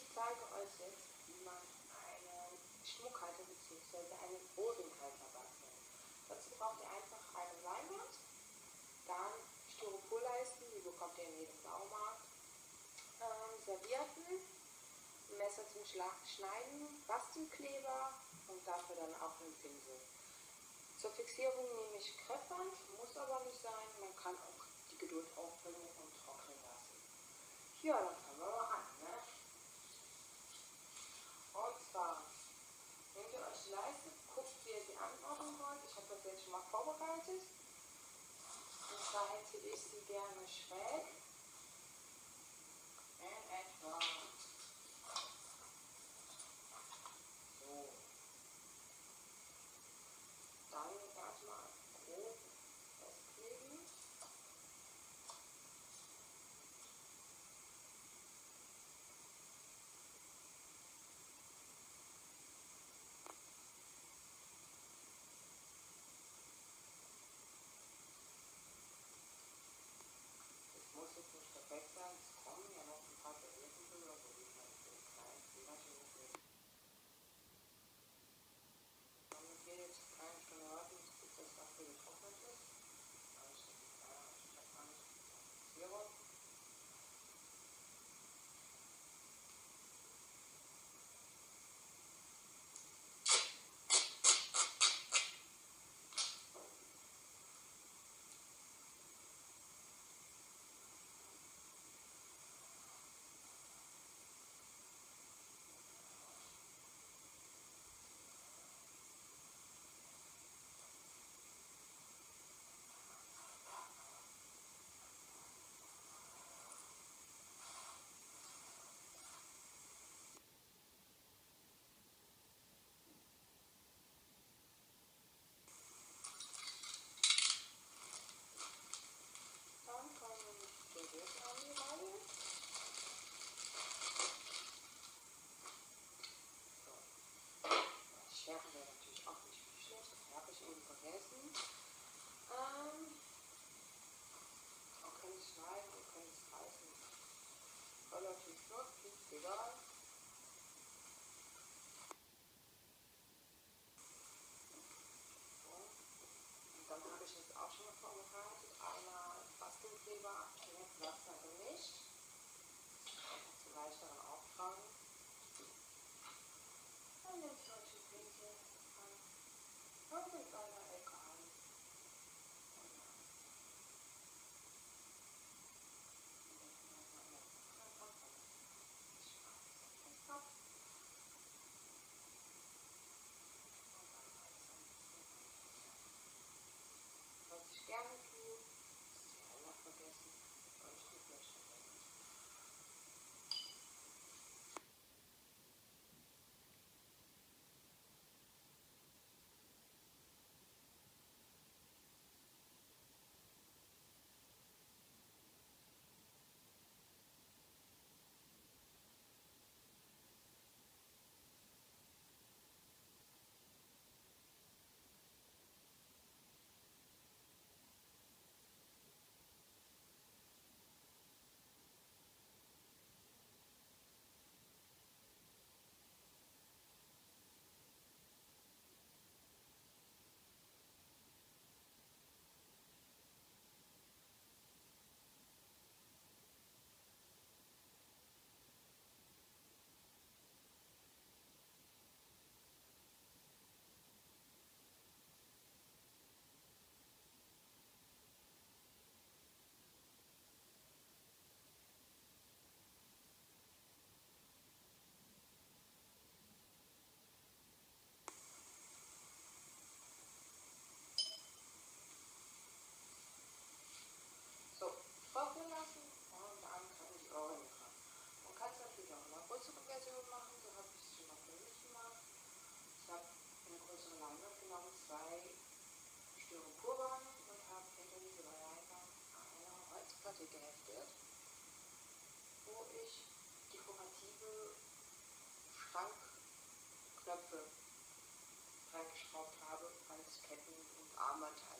zeige euch jetzt, wie man einen Schmuckhalter bzw. einen Ohrringhalter bastelt. Dazu braucht ihr einfach eine Leinwand, dann Styroporleisten, die bekommt ihr in jedem Baumarkt, Servietten, ein Messer zum Schneiden, Bastelkleber und dafür dann auch einen Pinsel. Zur Fixierung nehme ich Kreppband, muss aber nicht sein, man kann auch die Geduld aufbringen und trocknen lassen. Ja, dann fangen wir mal an. Ne? Und zwar nehmt ihr euch die Leiste, guckt, wie ihr sie anordnen wollt. Ich habe das jetzt schon mal vorbereitet. Und zwar hätte ich sie gerne schräg. In etwa so. Dann erstmal grob festkleben. Es muss jetzt nicht perfekt sein, es kommen ja noch ein paar Servietten drüber, so wie man so einen kleinen Federchen mit. Damit wir jetzt keine Stunde warten, bis das dafür getrocknet ist. Dann ist das ein kleiner Steckband Sirup. Dann kommen der Wirt an die Reihe. So. Die Schärfe wäre natürlich auch nicht schlecht, das habe ich eben vergessen. Ihr könnt es schneiden, ihr könnt es reißen. Relativ flott, ist egal. So. Und dann habe ich jetzt auch schon mal vorbereitet. Einmal Bastelkleber, Pflaster gemischt. Zu leichteren Auftragen. Dann nehmt ihr euch ein Pinsel an und mit einer Ecke an. Was ich gerne tue, ist die Ränder vergessen, weil ich die Fläche vergessen. So, trocknen lassen und dann kann ich Ohrringe dran. Man kann es natürlich auch in einer größeren Version machen, so habe ich es schon mal für mich gemacht. Ich habe eine größere Leinwand genommen, 2 Styroporbangen und habe hinter diese Leinwand eine Holzplatte geheftet, wo ich dekorative Schrankknöpfe reingeschraubt habe als Ketten und Armbandteile.